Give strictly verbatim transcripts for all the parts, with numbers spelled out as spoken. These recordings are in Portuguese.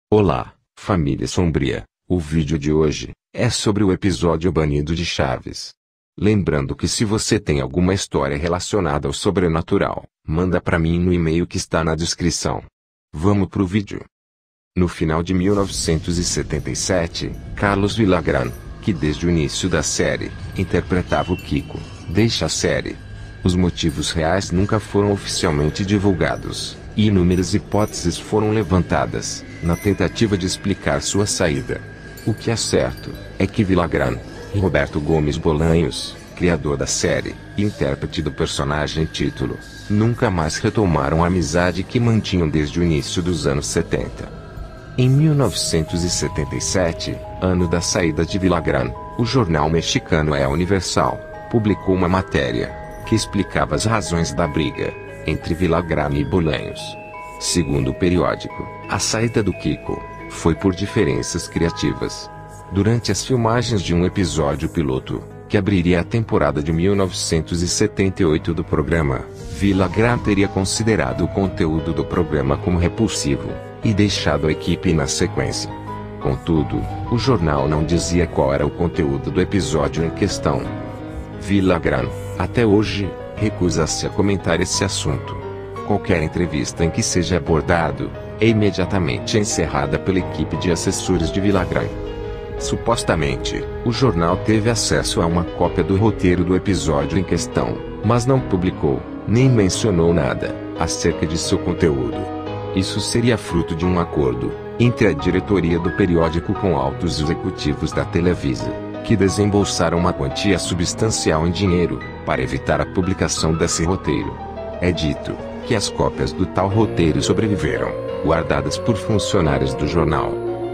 Olá, família sombria. O vídeo de hoje é sobre o episódio banido de Chaves. Lembrando que se você tem alguma história relacionada ao sobrenatural, manda pra mim no e-mail que está na descrição. Vamos pro vídeo. No final de mil novecentos e setenta e sete, Carlos Villagrán, que desde o início da série interpretava o Kiko, deixa a série. Os motivos reais nunca foram oficialmente divulgados, e inúmeras hipóteses foram levantadas, na tentativa de explicar sua saída. O que é certo, é que Villagrán e Roberto Gomes Bolanhos, criador da série e intérprete do personagem título, nunca mais retomaram a amizade que mantinham desde o início dos anos setenta. Em mil novecentos e setenta e sete, ano da saída de Villagrán, o jornal mexicano El Universal publicou uma matéria que explicava as razões da briga entre Villagrán e Bolanhos. Segundo o periódico, a saída do Kiko foi por diferenças criativas. Durante as filmagens de um episódio piloto, que abriria a temporada de mil novecentos e setenta e oito do programa, Villagrán teria considerado o conteúdo do programa como repulsivo e deixado a equipe na sequência. Contudo, o jornal não dizia qual era o conteúdo do episódio em questão. Villagrán, até hoje, recusa-se a comentar esse assunto. Qualquer entrevista em que seja abordado é imediatamente encerrada pela equipe de assessores de Villagrán. Supostamente, o jornal teve acesso a uma cópia do roteiro do episódio em questão, mas não publicou, nem mencionou nada acerca de seu conteúdo. Isso seria fruto de um acordo entre a diretoria do periódico com altos executivos da Televisa, que desembolsaram uma quantia substancial em dinheiro para evitar a publicação desse roteiro. É dito que as cópias do tal roteiro sobreviveram, guardadas por funcionários do jornal.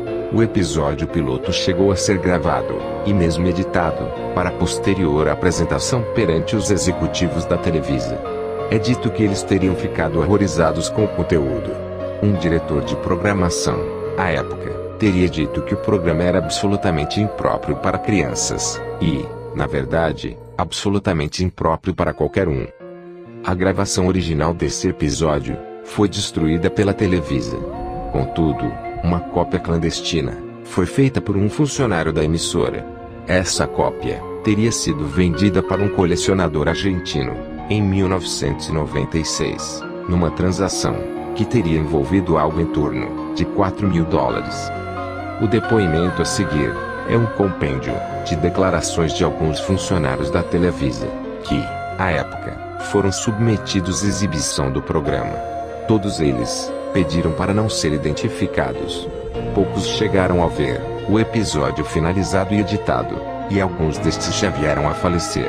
O episódio piloto chegou a ser gravado, e mesmo editado, para posterior apresentação perante os executivos da Televisa. É dito que eles teriam ficado horrorizados com o conteúdo. Um diretor de programação, à época, teria dito que o programa era absolutamente impróprio para crianças, e, na verdade, absolutamente impróprio para qualquer um. A gravação original desse episódio foi destruída pela Televisa. Contudo, uma cópia clandestina foi feita por um funcionário da emissora. Essa cópia teria sido vendida para um colecionador argentino em mil novecentos e noventa e seis, numa transação que teria envolvido algo em torno de quatro mil dólares. O depoimento a seguir é um compêndio de declarações de alguns funcionários da Televisa, que, à época, foram submetidos à exibição do programa. Todos eles pediram para não ser identificados. Poucos chegaram a ver o episódio finalizado e editado, e alguns destes já vieram a falecer.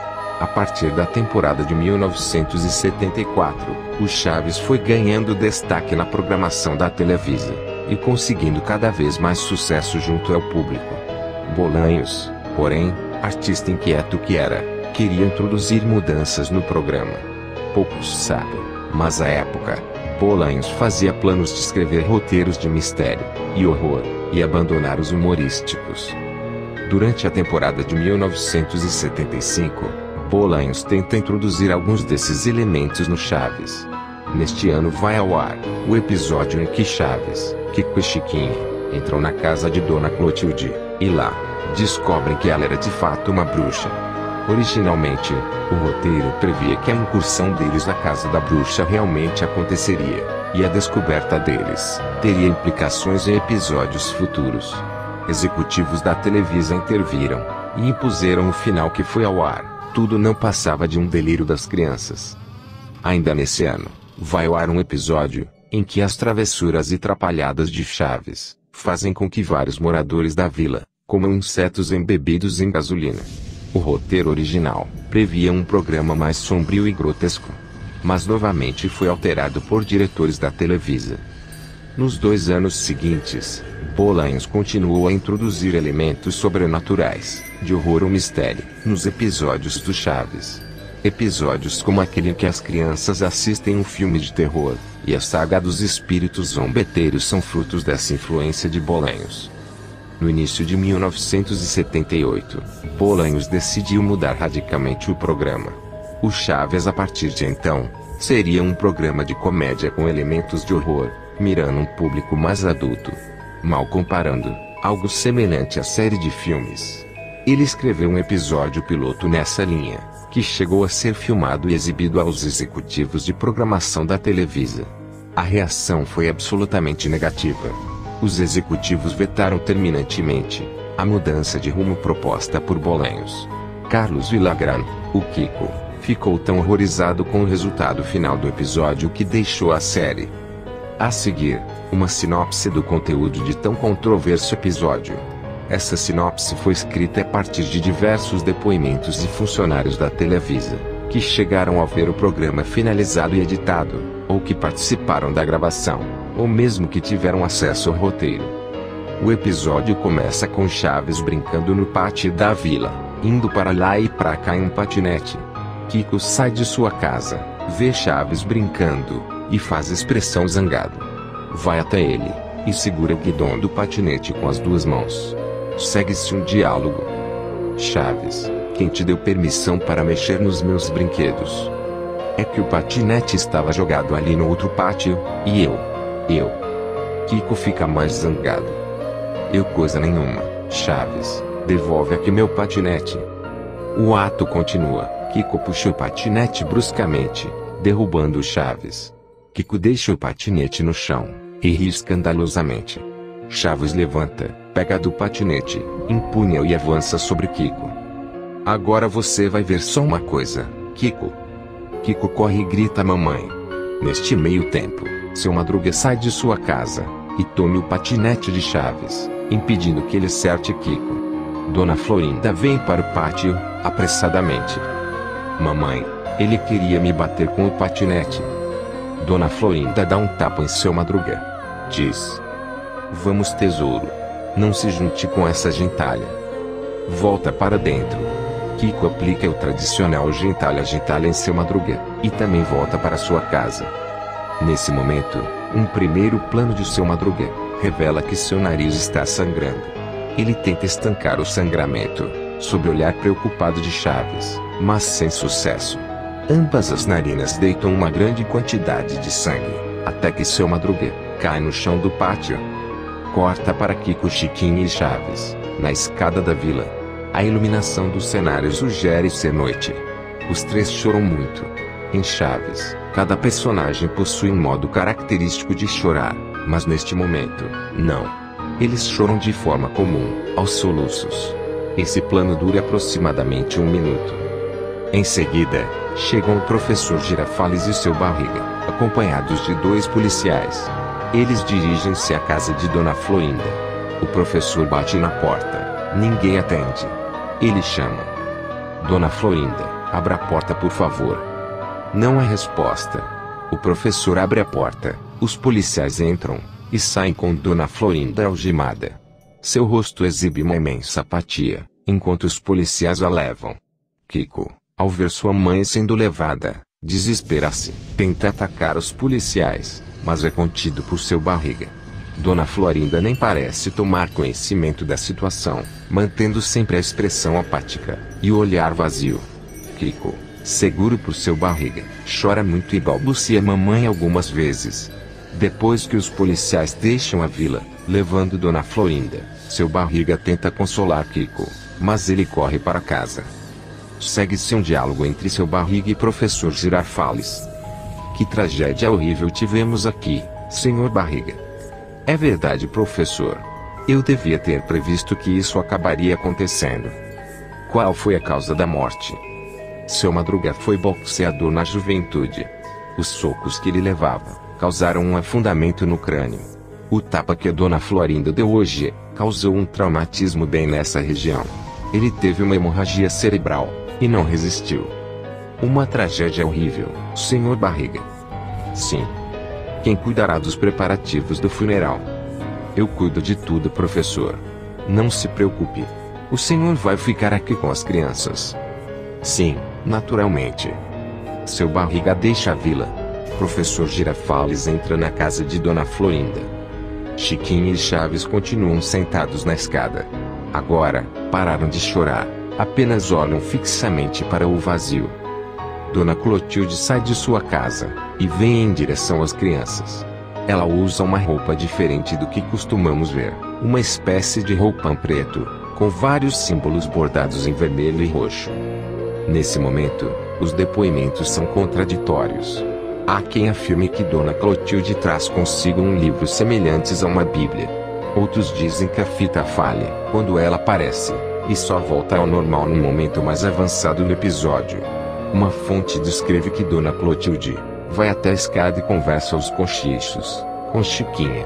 A partir da temporada de mil novecentos e setenta e quatro, o Chaves foi ganhando destaque na programação da Televisa e conseguindo cada vez mais sucesso junto ao público. Bolanhos, porém, artista inquieto que era, queria introduzir mudanças no programa. Poucos sabem, mas à época, Bolanhos fazia planos de escrever roteiros de mistério e horror, e abandonar os humorísticos. Durante a temporada de mil novecentos e setenta e cinco, Bolanhos tenta introduzir alguns desses elementos no Chaves. Neste ano vai ao ar o episódio em que Chaves, Kiko e Chiquinha entram na casa de Dona Clotilde, e lá, descobrem que ela era de fato uma bruxa. Originalmente, o roteiro previa que a incursão deles na casa da bruxa realmente aconteceria, e a descoberta deles teria implicações em episódios futuros. Executivos da Televisa interviram e impuseram o final que foi ao ar. Tudo não passava de um delírio das crianças. Ainda nesse ano, vai ao ar um episódio em que as travessuras e trapalhadas de Chaves fazem com que vários moradores da vila comam insetos embebidos em gasolina. O roteiro original previa um programa mais sombrio e grotesco, mas novamente foi alterado por diretores da Televisa. Nos dois anos seguintes, Bolanhos continuou a introduzir elementos sobrenaturais, de horror ou mistério, nos episódios do Chaves. Episódios como aquele em que as crianças assistem um filme de terror, e a saga dos espíritos zombeteiros são frutos dessa influência de Bolanhos. No início de mil novecentos e setenta e oito, Bolanhos decidiu mudar radicalmente o programa. O Chaves a partir de então, seria um programa de comédia com elementos de horror, mirando um público mais adulto. Mal comparando, algo semelhante à série de filmes. Ele escreveu um episódio piloto nessa linha, que chegou a ser filmado e exibido aos executivos de programação da Televisa. A reação foi absolutamente negativa. Os executivos vetaram terminantemente a mudança de rumo proposta por Bolanhos. Carlos Villagrán, o Kiko, ficou tão horrorizado com o resultado final do episódio que deixou a série. A seguir, uma sinopse do conteúdo de tão controverso episódio. Essa sinopse foi escrita a partir de diversos depoimentos de funcionários da Televisa, que chegaram a ver o programa finalizado e editado, ou que participaram da gravação, ou mesmo que tiveram acesso ao roteiro. O episódio começa com Chaves brincando no pátio da vila, indo para lá e para cá em um patinete. Kiko sai de sua casa, vê Chaves brincando, e faz expressão zangado. Vai até ele, e segura o guidão do patinete com as duas mãos. Segue-se um diálogo. Chaves, quem te deu permissão para mexer nos meus brinquedos? É que o patinete estava jogado ali no outro pátio, e eu. Eu. Kiko fica mais zangado. Eu coisa nenhuma, Chaves, devolve aqui meu patinete. O ato continua, Kiko puxa o patinete bruscamente, derrubando Chaves. Kiko deixa o patinete no chão, e ri escandalosamente. Chaves levanta, pega do patinete, empunha-o e avança sobre Kiko. Agora você vai ver só uma coisa, Kiko. Kiko corre e grita a mamãe. Neste meio tempo, seu Madruga sai de sua casa, e tome o patinete de Chaves, impedindo que ele acerte Kiko. Dona Florinda vem para o pátio, apressadamente. Mamãe, ele queria me bater com o patinete. Dona Florinda dá um tapa em seu Madruga. Diz: vamos, tesouro. Não se junte com essa gentalha. Volta para dentro. Kiko aplica o tradicional gentalha-gentalha em seu Madruga, e também volta para sua casa. Nesse momento, um primeiro plano de seu Madruga revela que seu nariz está sangrando. Ele tenta estancar o sangramento, sob o olhar preocupado de Chaves, mas sem sucesso. Ambas as narinas deitam uma grande quantidade de sangue, até que seu Madruga cai no chão do pátio. Corta para Kiko, Chiquinho e Chaves, na escada da vila. A iluminação dos cenários sugere ser noite. Os três choram muito. Em Chaves, cada personagem possui um modo característico de chorar, mas neste momento, não. Eles choram de forma comum, aos soluços. Esse plano dura aproximadamente um minuto. Em seguida, chegam o professor Girafales e seu Barriga, acompanhados de dois policiais. Eles dirigem-se à casa de Dona Florinda. O professor bate na porta. Ninguém atende. Ele chama: Dona Florinda, abra a porta, por favor. Não há resposta. O professor abre a porta, os policiais entram, e saem com Dona Florinda algemada. Seu rosto exibe uma imensa apatia, enquanto os policiais a levam. Kiko, ao ver sua mãe sendo levada, desespera-se, tenta atacar os policiais, mas é contido por seu Barriga. Dona Florinda nem parece tomar conhecimento da situação, mantendo sempre a expressão apática, e o olhar vazio. Kiko, seguro por seu Barriga, chora muito e balbucia mamãe algumas vezes. Depois que os policiais deixam a vila, levando Dona Florinda, seu Barriga tenta consolar Kiko, mas ele corre para casa. Segue-se um diálogo entre seu Barriga e professor Girafales. Que tragédia horrível tivemos aqui, senhor Barriga. É verdade, professor. Eu devia ter previsto que isso acabaria acontecendo. Qual foi a causa da morte? Seu Madruga foi boxeador na juventude. Os socos que ele levava causaram um afundamento no crânio. O tapa que a Dona Florinda deu hoje causou um traumatismo bem nessa região. Ele teve uma hemorragia cerebral e não resistiu. Uma tragédia horrível, senhor Barriga. Sim. Quem cuidará dos preparativos do funeral? Eu cuido de tudo, professor. Não se preocupe. O senhor vai ficar aqui com as crianças. Sim, naturalmente. Seu Barriga deixa a vila. Professor Girafales entra na casa de Dona Florinda. Chiquinho e Chaves continuam sentados na escada. Agora, pararam de chorar, apenas olham fixamente para o vazio. Dona Clotilde sai de sua casa e vem em direção às crianças. Ela usa uma roupa diferente do que costumamos ver, uma espécie de roupão preto, com vários símbolos bordados em vermelho e roxo. Nesse momento, os depoimentos são contraditórios. Há quem afirme que Dona Clotilde traz consigo um livro semelhantes a uma Bíblia. Outros dizem que a fita falha quando ela aparece, e só volta ao normal no momento mais avançado do episódio. Uma fonte descreve que Dona Clotilde vai até a escada e conversa aos cochichos com Chiquinha.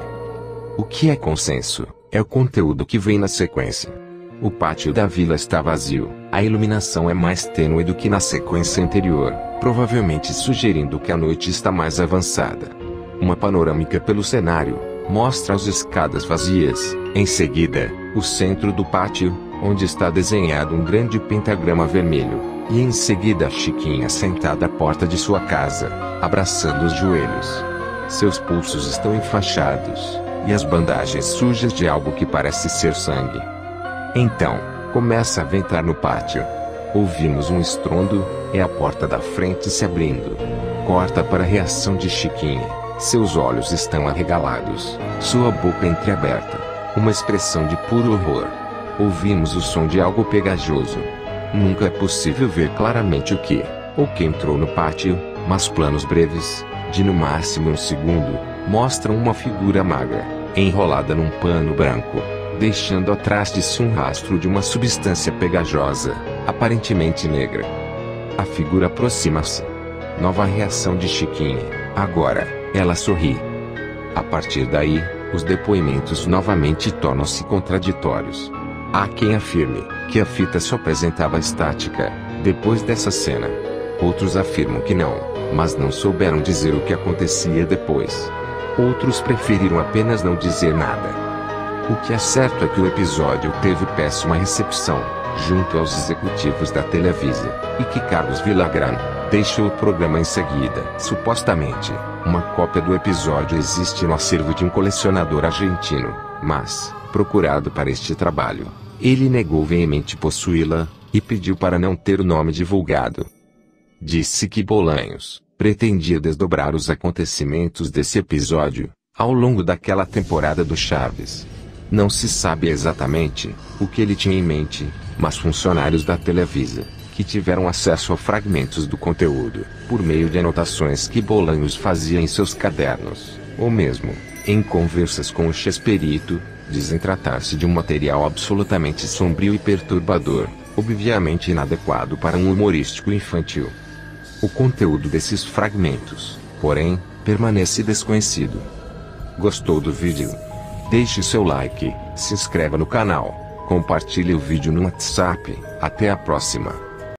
O que é consenso é o conteúdo que vem na sequência. O pátio da vila está vazio, a iluminação é mais tênue do que na sequência anterior, provavelmente sugerindo que a noite está mais avançada. Uma panorâmica pelo cenário mostra as escadas vazias, em seguida, o centro do pátio, onde está desenhado um grande pentagrama vermelho, e em seguida Chiquinha sentada à porta de sua casa, abraçando os joelhos. Seus pulsos estão enfaixados, e as bandagens sujas de algo que parece ser sangue. Então, começa a ventar no pátio. Ouvimos um estrondo, é a porta da frente se abrindo. Corta para a reação de Chiquinha. Seus olhos estão arregalados, sua boca entreaberta. Uma expressão de puro horror. Ouvimos o som de algo pegajoso. Nunca é possível ver claramente o que, ou quem entrou no pátio, mas planos breves, de no máximo um segundo, mostram uma figura magra, enrolada num pano branco, deixando atrás de si um rastro de uma substância pegajosa, aparentemente negra. A figura aproxima-se. Nova reação de Chiquinha. Agora, ela sorri. A partir daí, os depoimentos novamente tornam-se contraditórios. Há quem afirme que a fita só apresentava estática depois dessa cena. Outros afirmam que não, mas não souberam dizer o que acontecia depois. Outros preferiram apenas não dizer nada. O que é certo é que o episódio teve péssima recepção junto aos executivos da Televisa, e que Carlos Villagrán deixou o programa em seguida. Supostamente, uma cópia do episódio existe no acervo de um colecionador argentino, mas, procurado para este trabalho, ele negou veemente possuí-la, e pediu para não ter o nome divulgado. Disse que Bolanhos pretendia desdobrar os acontecimentos desse episódio ao longo daquela temporada do Chaves. Não se sabe exatamente o que ele tinha em mente, mas funcionários da Televisa, que tiveram acesso a fragmentos do conteúdo, por meio de anotações que Bolanhos fazia em seus cadernos, ou mesmo, em conversas com o Chespirito, dizem tratar-se de um material absolutamente sombrio e perturbador, obviamente inadequado para um humorístico infantil. O conteúdo desses fragmentos, porém, permanece desconhecido. Gostou do vídeo? Deixe seu like, se inscreva no canal, compartilhe o vídeo no WhatsApp. Até a próxima.